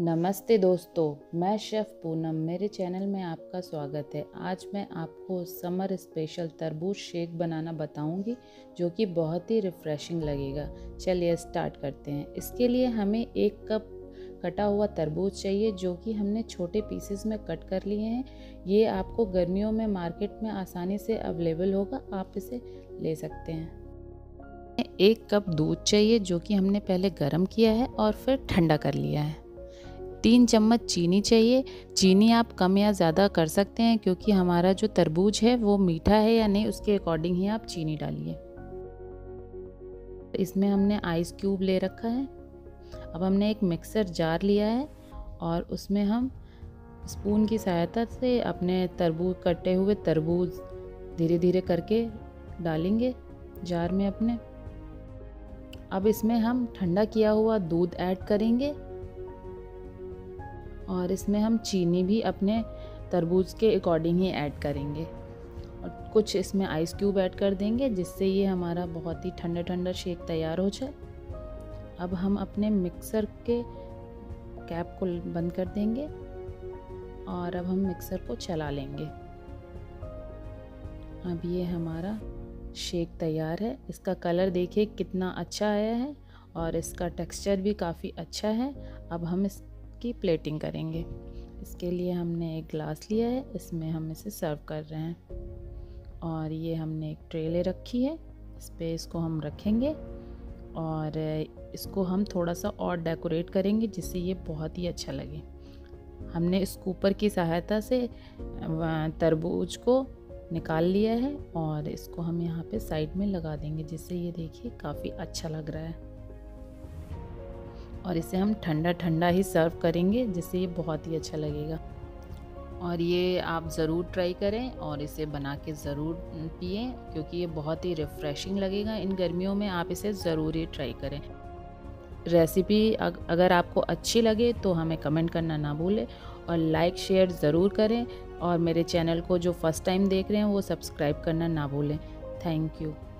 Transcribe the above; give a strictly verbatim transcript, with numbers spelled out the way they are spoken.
नमस्ते दोस्तों, मैं शेफ़ पूनम। मेरे चैनल में आपका स्वागत है। आज मैं आपको समर स्पेशल तरबूज शेक बनाना बताऊंगी, जो कि बहुत ही रिफ़्रेशिंग लगेगा। चलिए स्टार्ट करते हैं। इसके लिए हमें एक कप कटा हुआ तरबूज चाहिए, जो कि हमने छोटे पीसेस में कट कर लिए हैं। ये आपको गर्मियों में मार्केट में आसानी से अवेलेबल होगा, आप इसे ले सकते हैं। एक कप दूध चाहिए, जो कि हमने पहले गर्म किया है और फिर ठंडा कर लिया है। तीन चम्मच चीनी चाहिए। चीनी आप कम या ज़्यादा कर सकते हैं, क्योंकि हमारा जो तरबूज है वो मीठा है या नहीं उसके अकॉर्डिंग ही आप चीनी डालिए। इसमें हमने आइस क्यूब ले रखा है। अब हमने एक मिक्सर जार लिया है और उसमें हम स्पून की सहायता से अपने तरबूज कटे हुए तरबूज धीरे धीरे करके डालेंगे जार में अपने। अब इसमें हम ठंडा किया हुआ दूध ऐड करेंगे और इसमें हम चीनी भी अपने तरबूज के अकॉर्डिंग ही ऐड करेंगे और कुछ इसमें आइस क्यूब ऐड कर देंगे, जिससे ये हमारा बहुत ही ठंडा ठंडा शेक तैयार हो जाए। अब हम अपने मिक्सर के कैप को बंद कर देंगे और अब हम मिक्सर को चला लेंगे। अब ये हमारा शेक तैयार है। इसका कलर देखिए कितना अच्छा आया है और इसका टेक्सचर भी काफ़ी अच्छा है। अब हम इस की प्लेटिंग करेंगे। इसके लिए हमने एक ग्लास लिया है, इसमें हम इसे सर्व कर रहे हैं और ये हमने एक ट्रे ले रखी है, इस पे इसको हम रखेंगे और इसको हम थोड़ा सा और डेकोरेट करेंगे, जिससे ये बहुत ही अच्छा लगे। हमने स्कूपर की सहायता से तरबूज को निकाल लिया है और इसको हम यहाँ पे साइड में लगा देंगे, जिससे ये देखिए काफ़ी अच्छा लग रहा है और इसे हम ठंडा ठंडा ही सर्व करेंगे, जिससे ये बहुत ही अच्छा लगेगा। और ये आप ज़रूर ट्राई करें और इसे बना के ज़रूर पिएं, क्योंकि ये बहुत ही रिफ़्रेशिंग लगेगा इन गर्मियों में। आप इसे ज़रूर ही ट्राई करें। रेसिपी अगर आपको अच्छी लगे तो हमें कमेंट करना ना भूलें और लाइक शेयर ज़रूर करें और मेरे चैनल को जो फर्स्ट टाइम देख रहे हैं वो सब्सक्राइब करना ना भूलें। Thank you.